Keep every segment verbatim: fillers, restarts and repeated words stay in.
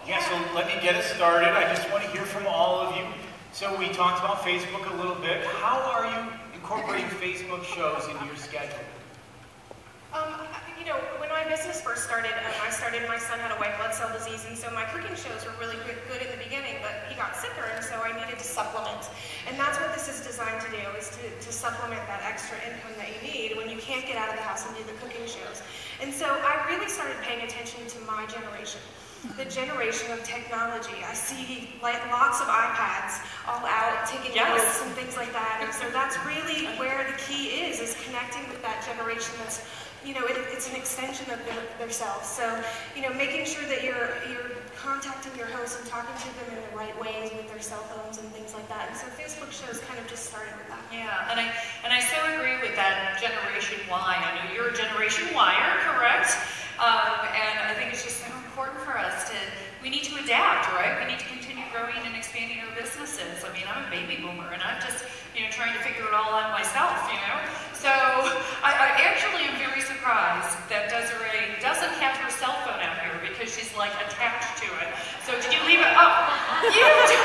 Yeah, so let me get us started. I just want to hear from all of you. So we talked about Facebook a little bit. How are you incorporating Facebook shows into your schedule? Um, you know, when my business first started, um, I started, my son had a white blood cell disease, and so my cooking shows were really good, good in the beginning, but he got sicker, and so I needed to supplement. And that's what this is designed to do, is to, to supplement that extra income that you need when you can't get out of the house and do the cooking shows. And so I really started paying attention to my generation. The generation of technology. I see like lots of iPads all out taking yes. notes and things like that. And so that's really where the key is, is connecting with that generation that's, you know, it, it's an extension of their, themselves. So, you know, making sure that you're you're contacting your hosts and talking to them in the right ways with their cell phones and things like that. And so Facebook shows kind of just started with that. Yeah, and I and I so agree with that Generation Y. I know you're a Generation Y-er, correct? Um, and I think it's just so important for us to, we need to adapt, right? We need to continue growing and expanding our businesses. I mean, I'm a baby boomer, and I'm just, you know, trying to figure it all out myself, you know? So I, I actually am very surprised that Desiree doesn't have her cell phone out here because she's like attached to it. So did you leave it? Oh, you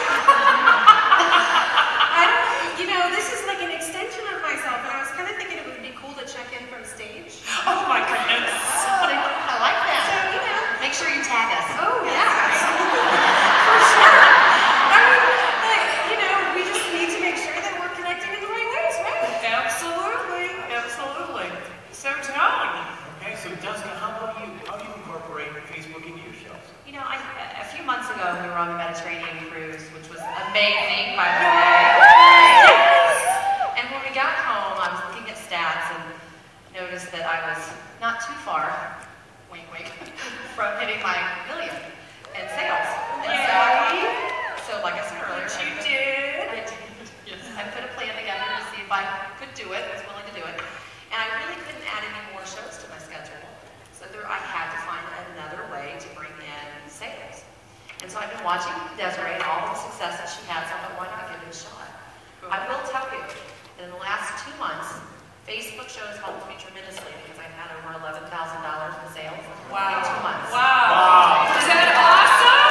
I don't, you know, this is like an extension of myself, and I was kind of thinking it would be cool to check in from stage. Oh my goodness. Oh, I like that. So, you know. Make sure you tag us. Oh, yeah. For sure. I mean, like, you know, we just need to make sure that we're connecting in the right ways, right? Absolutely. Absolutely. So, Tony. Okay, so Jessica, how about you? How do you incorporate Facebook into your shows? You know, I, a few months ago, we were on the Mediterranean cruise, which was amazing, by the way. Yes. And when we got home, I was looking at stats and noticed that I was not too far, wink, wink, from hitting my million in sales. And so, so, like I said earlier, You I put, did. I did. Yes. I put a plan together to see if I could do it, was willing to do it. And I really couldn't add any more shows to my schedule. So there, I had to find another way to bring in sales. And so I've been watching Desiree and all the success that she has. I thought, why not give it a shot? I will tell you, in the last two months, Facebook shows helped me tremendously because I've had over eleven thousand dollars in sales Wow. in two months. Wow. Wow. Is that awesome?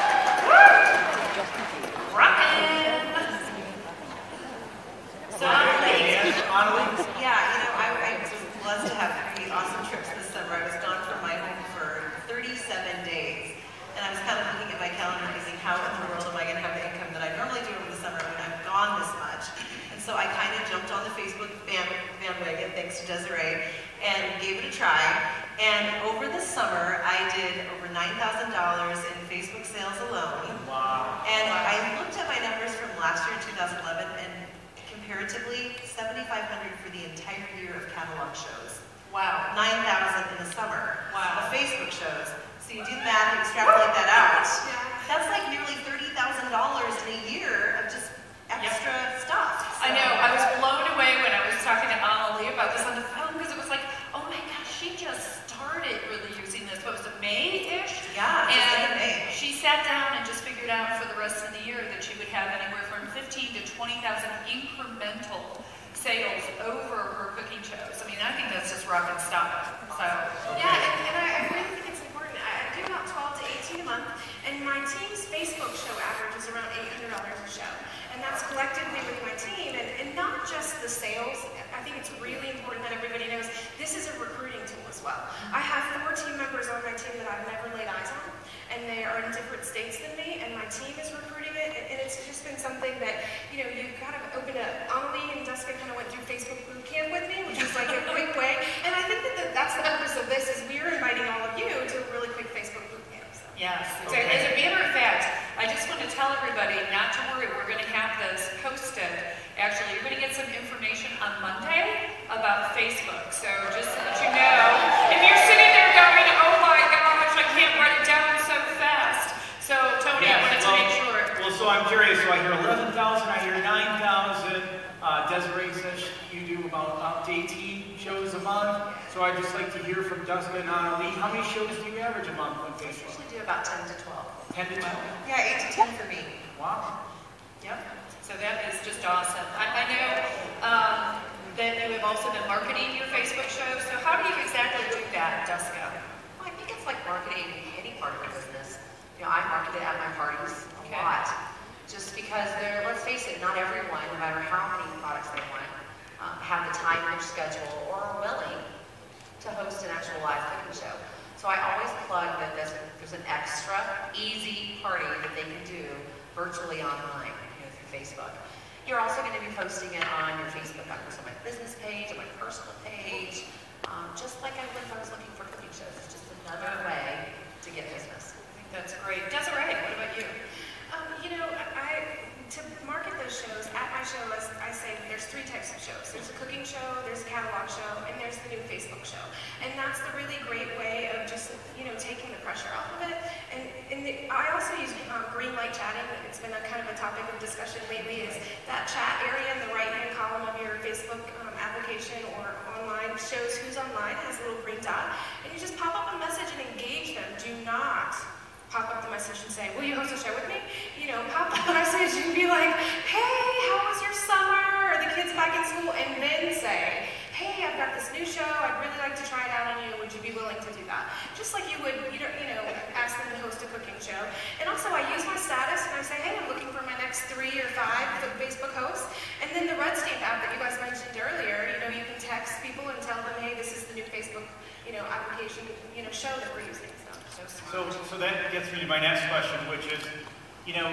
Rockin'. So, And Annalie? yeah, you know, I, I was blessed to have three awesome trips this summer. I was gone from my home for thirty-seven days. And I was kind of looking at my calendar thinking, how in the world am I going to have the income that I normally do over the summer when I'm gone this much? And so I kind of jumped on the Facebook band, bandwagon, thanks to Desiree, and gave it a try. And over the summer, I did over nine thousand dollars in Facebook sales alone. Wow. And I looked at my numbers from last year, two thousand eleven, and comparatively, seventy-five hundred for the entire year of catalog shows. Wow. nine thousand in the summer Wow. of Facebook shows. So you do the math, you extrapolate that out. Yeah. That's like nearly thirty thousand dollars in a year of just extra yep. stuff. So. I know. I was blown away when I was talking to Annalie about this on the phone because it was like, oh my gosh, she just started really using this. What was it, May-ish? Yeah, just and like May. She sat down and just figured out for the rest of the year that she would have anywhere from fifteen to twenty thousand incremental sales over her cooking shows. I mean, I think that's just rock and stop. So Yeah, and, and I, I really think it's important. I do about twelve to eighteen a month, and my team's Facebook show average is around eight hundred dollars a show. And that's collectively with my team, and, and not just the sales. I think it's really important that everybody knows this is a recruiting tool as well. I have four team members on my team that I've never laid eyes on, and they are in different states than me, and my team is recruiting it, and, and it's just been something that, you know, you kind of opened up. Annalie and Jessica kind of went through Facebook boot camp with me, which was like a quick way, and I think that the, that's the purpose of this, is we're inviting all of you to a really quick Facebook boot camp. So. yes. So Okay. as a matter of fact, I just want to tell everybody not to worry. We're going to have this posted. Actually, you're going to get some information on Monday about Facebook. So just so that you know, if you're sitting there going, oh my gosh, I can't write it down so fast. So Tony, I wanted to well, make sure. Well, so I'm curious. So I hear eleven thousand, I hear nine thousand. Uh, Desiree says you do about up to eighteen shows a month. So I'd just like to hear from Jessica and Annalie. How many shows do you average a month on I Facebook? usually do about ten to twelve. ten to twelve? Yeah, eight to ten for me. Wow. Yep. So that is just awesome. I, I know um, that you have also been marketing your Facebook shows. So how do you exactly do that, Jessica? Well, I think it's like marketing any part of the business. You know, I market their schedule or are willing to host an actual live cooking show. So I always plug that there's, there's an extra easy party that they can do virtually online, you know, through Facebook. You're also going to be posting it on your Facebook, on my business page, on my personal page, um, just like I would if I was looking for cooking shows. It's just another way to get business. I think that's great. Desiree, what about you? Um, you know, I, to market those shows, at my show, as I say, there's three types of shows. There's a cooking show, there's a catalog show, and there's the new Facebook show. And that's the really great way of just, you know, taking the pressure off of it. And, and the, I also use um, green light chatting. It's been a kind of a topic of discussion lately, is that chat area in the right-hand column of your Facebook um, application or online shows who's online, has a little green dot, and you just pop up a message and engage them. Do not pop up the message and say, will you host a show with me? You know, pop up the message and be like, hey, how was your summer? Are the kids back in school? And then say, hey, I've got this new show. I'd really like to try it out on you. Would you be willing to do that? Just like you would, you know, you know, ask them to host a cooking show. And also I use my status and I say, hey, I'm looking for my next three or five Facebook hosts. And then the Red Stamp app that you guys mentioned earlier, you know, you can text people and tell them, hey, this is the new Facebook, you know, application, you know, show that we're using. So, so that gets me to my next question, which is, you know,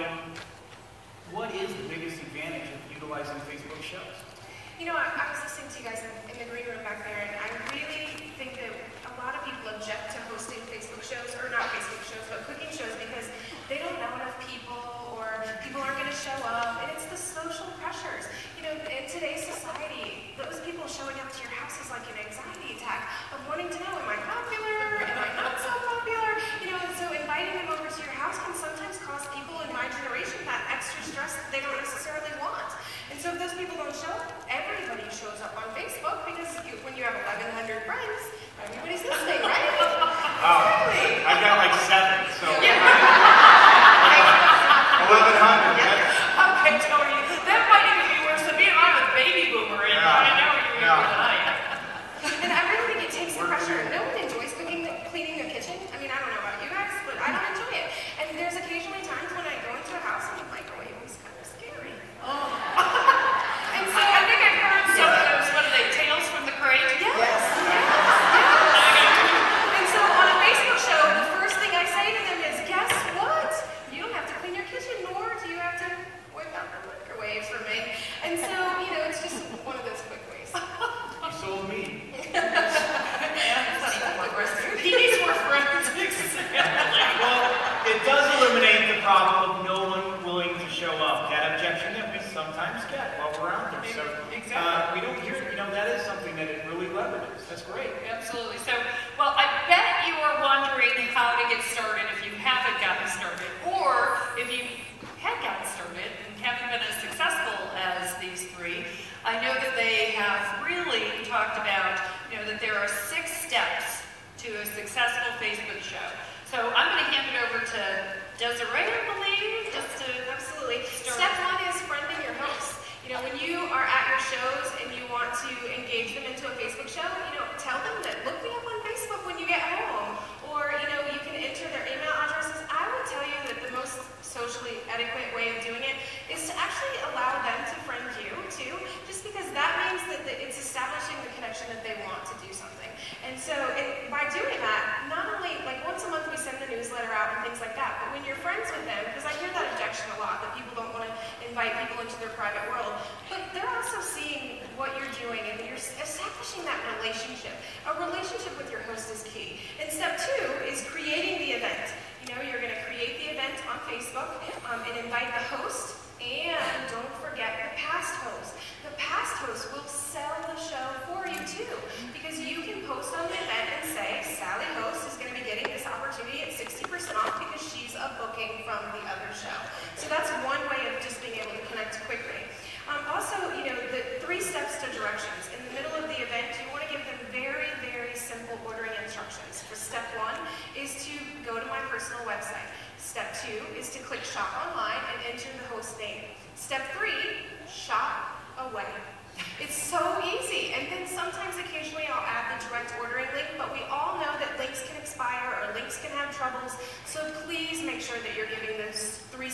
what is the biggest advantage of utilizing Facebook shows? You know, I, I was listening to you guys in, in the green room back there, and I really think that a lot of people object to hosting Facebook shows, or not Facebook shows, but cooking shows, because they don't know enough people, or people aren't going to show up, and it's the social pressures. You know, in today's society, those people showing up to your house is like an anxiety attack of wanting to know, am I popular? Am I not so popular? You know, and so inviting them over to your house can sometimes cause people in my generation that extra stress that they don't necessarily want. And so if those people don't show up, everybody shows up on Facebook, because you, when you have eleven hundred friends, everybody's listening, right? Wow. Exactly. I've got like seven, so. Yeah. eleven hundred. Okay, Tony, that might even be worse than being on with baby boomer, and Yeah. I know you're Yeah. going tonight. And I really think it takes the pressure. No one enjoys cooking, cleaning the kitchen. I mean, I don't know about you guys, but I don't enjoy it. And there's occasionally times when I go into a house and the microwave is kind of scary. Oh. And so I think I've heard some of those, what are they, tales from the crate? Yes, yes, yes. And so on a Facebook show, the first thing I say to them is, guess what? You don't have to clean your kitchen, nor do you have to whip out the microwave for me. And so, you know, it's just one of those quick ways. You sold me. He needs more friends. Well, it does eliminate the problem of no one willing to show up. That objection that we sometimes get while we're out there. So uh, we don't hear, you know, that is something that it really leverages. That's great. Absolutely. So, well, I bet you are wondering how to get started if you haven't gotten started, or if you had gotten started and haven't been as successful as these three. I know that they have really talked about, you know, that there are six steps to a successful Facebook show. So I'm going to hand it over to Desiree, I believe, just to Absolutely. start. Step one is friending your hosts. You know, when you are at your shows and you want to engage them into a Facebook show, you know, tell them that look me up on Facebook when you get home. Or, you know, you can enter their email addresses. I would tell you that the most socially adequate way of doing it is to actually allow them to friend you, too, just because that means that it's establishing the connection that they want to do something. And so and by doing that, not only, like once a month we send the newsletter out and things like that, but when you're friends with them, because I hear that objection a lot, that people don't want to invite people into their private world, but they're also seeing what you're doing and you're establishing that relationship. A relationship with your host is key. And step two is creating the event. You know, you're going to create the event on Facebook um, and invite the host, and don't forget the past host. The past host will sell the show for you too, because you can post on the event and say, Sally Host is going to be getting this opportunity at sixty percent off because she's a booking from the other show. So that's one way of just being able to connect quickly. Um, also, you know, the three steps to directions. In the middle of the event, you want to give them very, very simple ordering instructions. For step one is to go to my personal website. Step two is to click shop online and enter the host name. Step three, shop away. It's so easy. And then sometimes, occasionally, I'll add the direct ordering link, but we all know that links can expire or links can have troubles. So please make sure that you're giving those three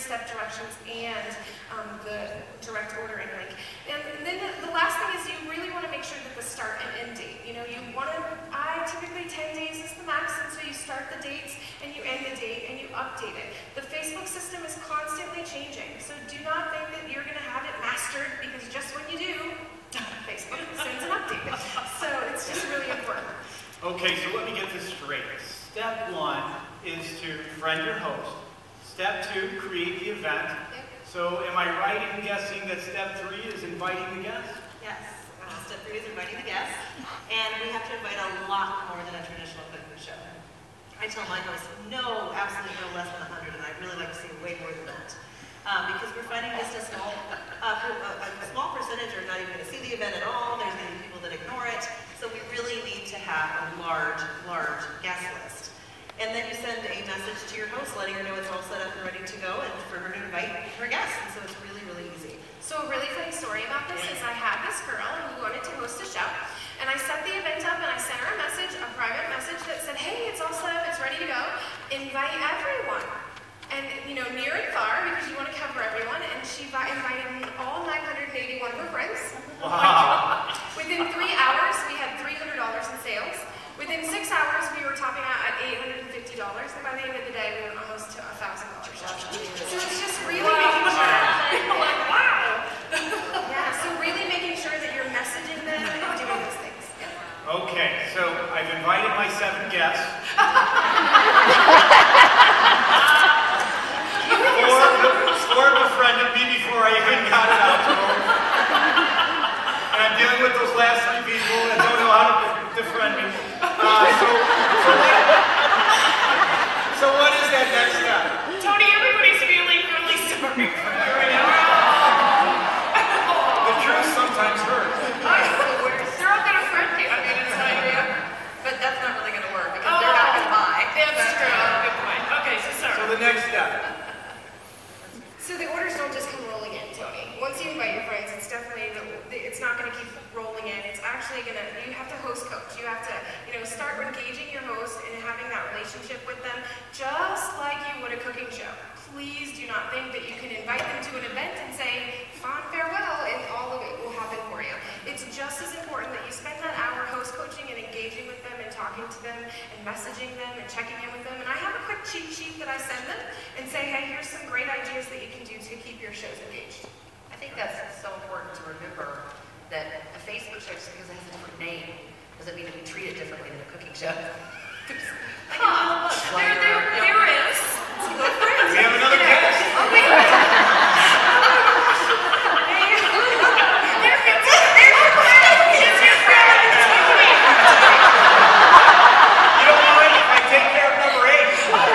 step directions and um, the direct ordering link. And then the, the last thing is you really want to make sure that the start and end date, you know, you want to, I typically ten days is the max, and so you start the dates and you end the date and you update it. The Facebook system is constantly changing, so do not think that you're going to have it mastered, because just when you do, Facebook sends an update. So it's just really important. Okay, so let me get this straight. Step one is to friend your host. Step two, create the event. Yep. So am I right in guessing that step three is inviting the guests? Yes, uh, step three is inviting the guests, and we have to invite a lot more than a traditional cooking show. I tell my hosts, no, absolutely no less than one hundred, and I'd really like to see way more than that. Um, because we're finding just a small, uh, a, a small percentage are not even going to see the event at all. There's going to be people that ignore it. So we really need to have a large, large guest list. And then you send a message to your host letting her know it's all set up and ready to go, and for her to invite her guests. And so it's really, really easy. So a really funny story about this is I had this girl who wanted to host a show, and I set the event up and I sent her a message, a private message that said, hey, it's all set up, it's ready to go, invite everyone. And, you know, near and far, because you want to cover everyone, and she invited me all nine hundred eighty-one of her friends. Wow. Within three hours, we had three hundred dollars in sales. Within six hours, we were topping out at eight hundred fifty dollars, and by the end of the day, we were almost to one thousand dollars. So it's just really making sure. Like, wow! Yeah, so really making sure that you're messaging them and doing those things. Yeah. Okay, so I've invited my seven guests. Four befriended me before I even got it out to them. And I'm dealing with those last three people that don't know how to befriend me. Uh, so, so, what, so what is that next step? Tony, everybody's feeling really sorry for you right now. The truth sometimes hurts. They're all gonna friend you. I mean, it's not even. But that's not really going to work because they're not going to buy. That's true. Good point. Okay, so sorry. So the next step. So the orders don't just come rolling in, Tony. Once you invite your friends, it's definitely, it's not going to keep rolling in. It's actually going to, you have to host coach. You have to, you know, start engaging your host and having that relationship with them, just like you would a cooking show. Please do not think that you can invite them to an event and say, fond farewell, and all of it will happen for you. It's just as important that you spend that hour host coaching and engaging with them and talking to them and messaging them and checking in with them. And I have a quick cheat sheet that I send them and say, hey, here's some great ideas that you can do to keep your shows engaged. I think that's so important to remember that a Facebook show, just because it has a different name, doesn't mean that we treat it differently than a cooking show. Huh. There, there, there is. We have another guest. You don't mind if I take care of number eight?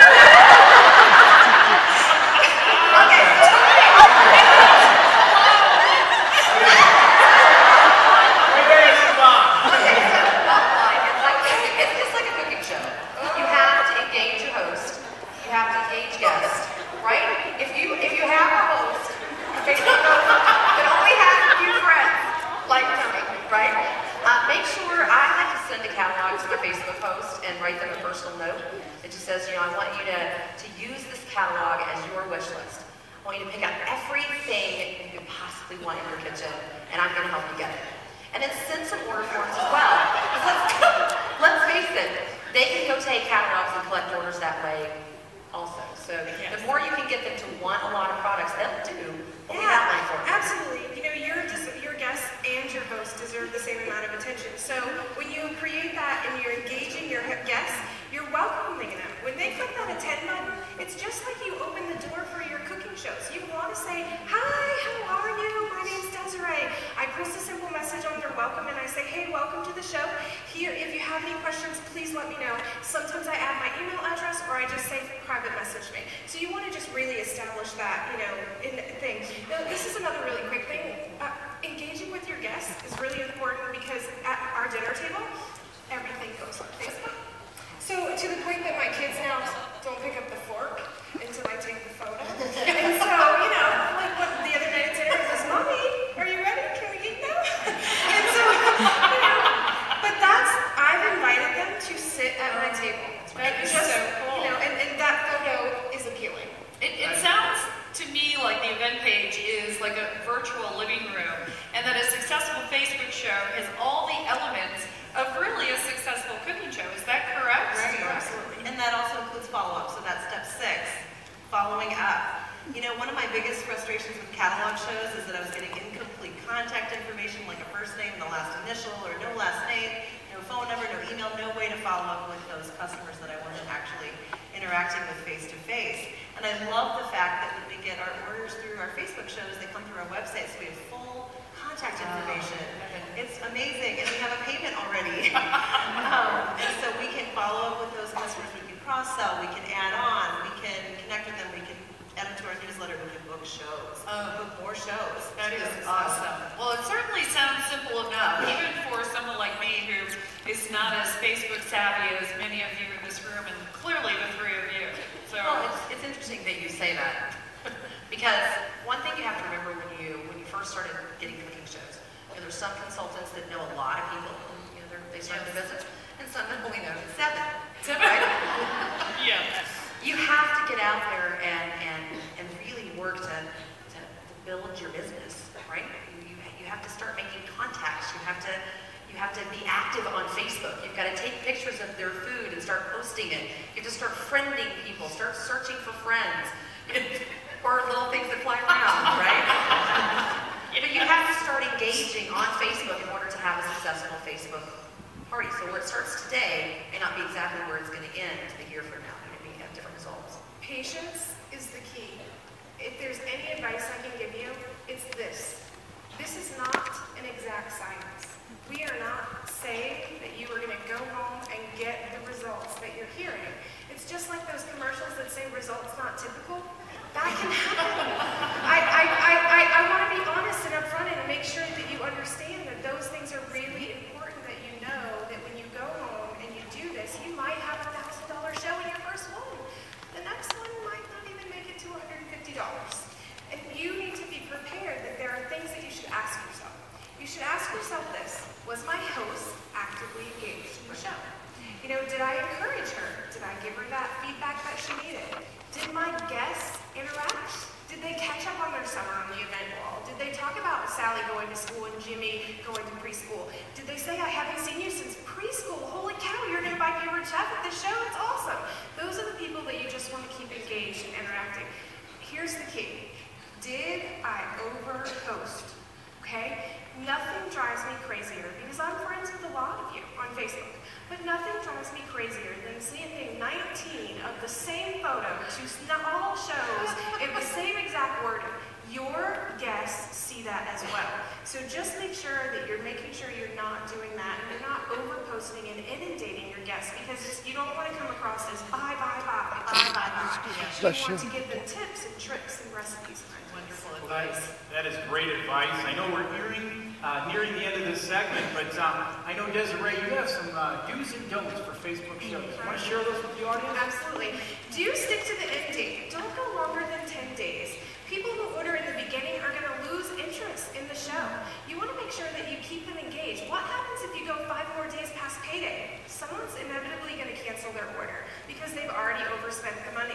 We better move on. It's like, it's just like a cooking show. You have to engage your host. You have to engage guests, right? If you if you have a host, a Facebook host that only has a few friends, like Tony, right? Uh, make sure I like to send a catalog to my Facebook host and write them a personal note. It just says, you know, I want you to to use this catalog as your wish list. I want you to pick out everything you could possibly want in your kitchen, and I'm going to help you get it. And then send some order forms as well. Let's, let's face it, they can go take catalogs and collect orders that way also. So the more you can get them to want a lot of products, they'll do what we Yeah, outlined for them. absolutely. You know, your your guests and your host deserve the same amount of attention. So when you create that and you're engaging your guests, you're welcoming them. When they click that attend button, it's just like you open the door for your cooking shows. You want to say, hi, how are you? My name's Desiree. I post a simple message on their welcome and I say, hey, welcome to the show. Here, if you have any questions, please let me know. Sometimes I add my email address or I just say private message me. So you want to just really establish that, you know, in thing. Now, this is another really quick thing. Uh, engaging with your guests is really important because at our dinner table, everything goes on Facebook. So to the point that my kids now don't pick up the fork until I take the photo. And so, you know, like what, the other night at dinner it was, Mommy, are you ready? Can we eat now? And so, you know, but that's, I've invited them to sit at my table. That is Just, so cool. you know, and, and that photo is appealing. It, it sounds to following up. You know, one of my biggest frustrations with catalog shows is that I was getting incomplete contact information, like a first name and the last initial, or no last name, no phone number, no email, no way to follow up with those customers that I wasn't actually interacting with face to face. And I love the fact that when we get our orders through our Facebook shows, they come through our website, so we have full contact information. It's amazing, and we have a payment already. um, and so we can follow up with those customers, we can cross-sell, we can add on, we can connect with them, we can add them to our newsletter, we can book shows, Oh. book more shows. That is too. awesome. Well, it certainly sounds simple enough, even for someone like me who is not as Facebook savvy as many of you in this room, and clearly the three of you. So, Well, it's, it's interesting that you say that, because one thing you have to remember when you when you first started getting cooking shows, you know, there's some consultants that know a lot of people, and, you know, they're, they start their business, and some that only know seven. Right? yeah. You have to get out there and and and really work to to, to build your business, right? You, you you have to start making contacts. You have to you have to be active on Facebook. You've got to take pictures of their food and start posting it. You have to start friending people. Start searching for friends, or little things that fly around, right? But you have to start engaging on Facebook in order to have a successful Facebook party. So where it starts today may not be exactly where it's going to end a year from now. You're going to have different results. Patience is the key. If there's any advice I can give you, it's this. This is not an exact science. We are not saying that you are going to go home and get the results that you're hearing. It's just like those commercials that say results not typical. That can happen. I, I, I, I, I want to be honest and upfront and make sure that you understand that those things are really important, that you know that when you go home and you do this, you might have a thousand dollar show in your first one. The next one might not even make it to one hundred fifty dollars. And you need to be prepared that there are things that you should ask yourself. You should ask yourself this: was my host actively engaged in the show? You know, did I encourage her? Did I give her that feedback that she needed? Did my guests interact? Did they catch up on their summer on the event wall? Did they talk about Sally going to school and Jimmy going to preschool? Did they say, I haven't seen you since preschool? Holy cow, you're going to buy favorite chef at this show? It's awesome. Those are the people that you just want to keep engaged and interacting. Here's the key. Did I overpost? Okay? Nothing drives me crazier, because I'm friends with a lot of you on Facebook, but nothing drives me crazier than seeing nineteen of the same photo to all shows in the same exact wording. Your guests see that as well. So just make sure that you're making sure you're not doing that, and you're not overposting and inundating your guests, because it's, you don't want to come across as buy, buy, buy, buy, buy, buy. You want to give them tips and tricks and recipes. Wonderful Well, that advice. is, that is great advice. I know we're nearing, uh, nearing the end of this segment, but um, I know, Desiree, you have some uh, do's and don'ts for Facebook shows. Want to share those with the audience? Absolutely. Do stick to the end date. Don't go longer than ten days. People who order in the beginning are going to lose interest in the show. You want to make sure that you keep them engaged. What happens if you go five more days past payday? Someone's inevitably going to cancel their order because they've already overspent the money.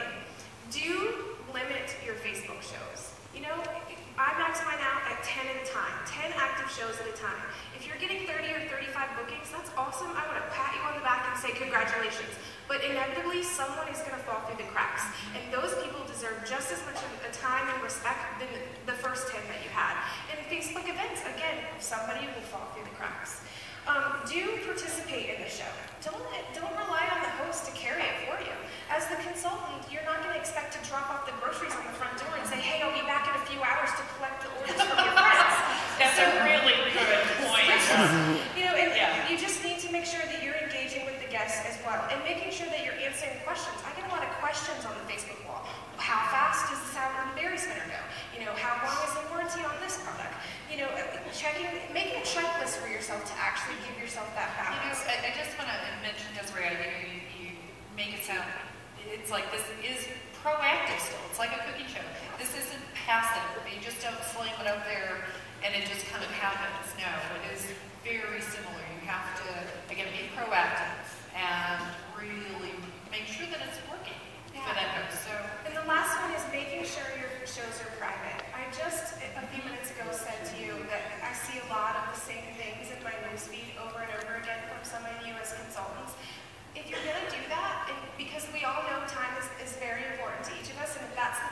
Do limit your Facebook shows. You know, I max mine out at ten at a time, ten active shows at a time. If you're getting thirty or thirty-five bookings, that's awesome. I want to pat you on the back and say congratulations. But inevitably, someone is going to fall through the cracks. And those people deserve just as much of a time and respect than the first ten that you had. And Facebook events, again, somebody will fall through the cracks. Um, do participate in the show. Don't, don't rely on the host to carry it for you. As the consultant, you're not going to expect to drop off the groceries on the front door and say, hey, I'll be back in a few hours to collect the orders from your friends. That's So, a really good point. you know, and Yeah. you just need to make sure that you're engaging with the guests as well, and making sure that you're answering questions. I get a lot of questions on the Facebook wall. How fast does the sour and berry spinner go? You know, how long is the warranty on this product? You know, checking, making a checklist for yourself to actually give yourself that You know, balance. I, I just want to mention, Desiree, you know, you, you make it sound, it's like this is proactive still. It's like a cooking show. This isn't passive. You just don't slam it up there and it just kind of happens. No, it is very similar. You have to, again, be proactive and really make sure that it's working for that host. So, And the last one is making sure your shows are private. I just, a few minutes ago, said to you that I see a lot of the same things in my newsfeed over and over again from some of you as consultants. If you're going to do that, and because we all know time is, is very important to each of us, and if that's the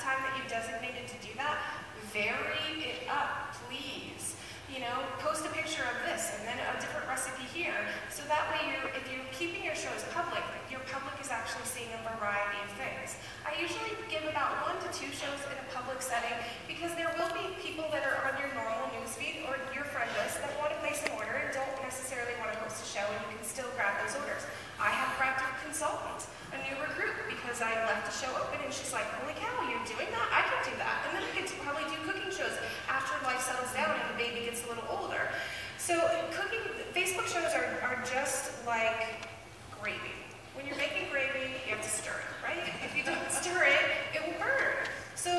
vary it up, please. You know, post a picture of this and then a different recipe here. So that way, you're, if you're keeping your shows public, your public is actually seeing a variety of things. I usually give about one to two shows in a public setting because there will be people that are on your normal newsfeed or your friend list that want to place an order and don't necessarily want to host a show, and you can still grab those orders. I have grabbed a consultant, a new recruit, because I left the show open and she's like, holy cow, you're doing that? I can do that. And then I get to probably do cooking shows after life settles down and the baby gets a little older. So cooking, Facebook shows are, are just like gravy. When you're making gravy, you have to stir it, right? If you don't stir it, it will burn. So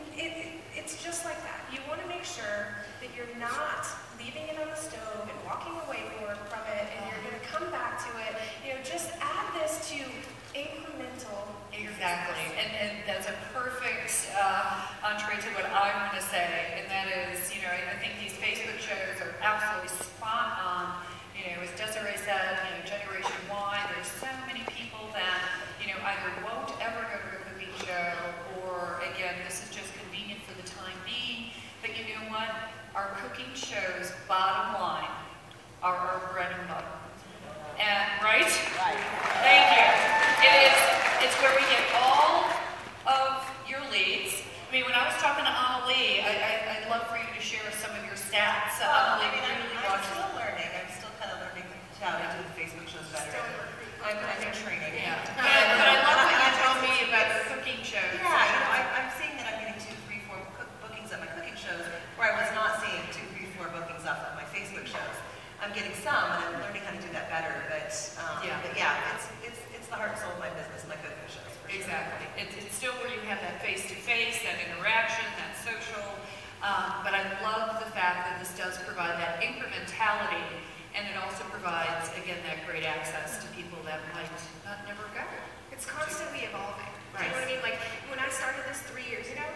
it, it's just like that. You want to make sure that you're not leaving it on the stove and walking away from it, and you're going to come back to it. You know, just add this to incremental. Exactly, and, and that's a perfect uh, entree to what I want to say, and that is, you know, I, I think these Facebook shows are absolutely spot on. You know, as Desiree said, you know, Generation Y, there's so many people that, you know, either won't ever go to a cooking show, or again, this is just convenient for the time being. But you know what? Our cooking shows, bottom line, are our bread and butter. And right? Right. Thank you. It is. It's where we get all of your leads. I mean, when I was talking to Annalie, I, I, I'd love for you to share some of your stats. Well, Annalie, I mean, I'm, really I'm watched- still learning. I'm still kind of learning how to do the Facebook shows better. I'm, I'm in training. Yeah. But, but I love what you told me about the cooking shows. Yeah, you know, I, I'm seeing that I'm getting two, three, four cook bookings at my cooking shows where I was not seeing two, three, four bookings off of my Facebook shows. I'm getting some, and I'm learning how to do that better. But um, Yeah. but yeah, it's it's it's the heart and soul of my business, my cooking shows. For sure. Exactly. It's, it's still where you have that face-to-face, that interaction, that social. Um, but I love the fact that this does provide that incrementality, and it also provides, again, that great access to people that might not never go. It's constantly evolving. Do Right. you know what I mean? Like, when I started this three years ago,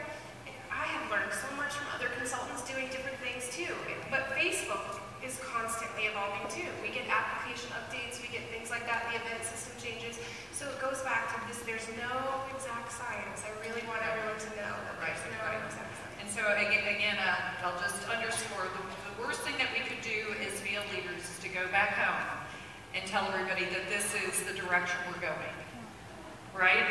I have learned so much from other consultants doing different things too. But Facebook is constantly evolving too. We get application updates, we get things like that, the event system changes. So it goes back to this, there's no exact science. I really want everyone to know that there's no exact science. And so again, again uh, I'll just underscore, the, the worst thing that we could do as field leaders is to go back home and tell everybody that this is the direction we're going. Right?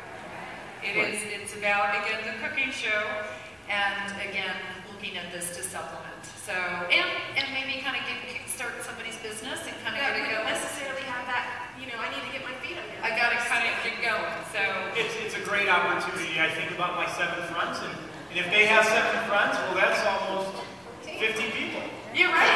It is, it's about, again, the cooking show, and again, looking at this to supplement. So, and, and maybe kind of get kickstart somebody's business and kind of Yeah, get we it don't going. necessarily have that, you know, I need to get my feet under. I got to kind of get going. So, It's, it's a great opportunity. I think about my seven friends, and, and if they have seven friends, well, that's almost fifty people. you're right.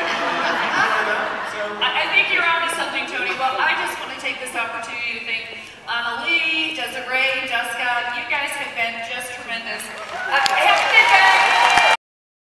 So, I, I think you're onto something, Tony. Well, I just want to take this opportunity to thank Annalie, Desiree, Jessica. You guys have been just tremendous.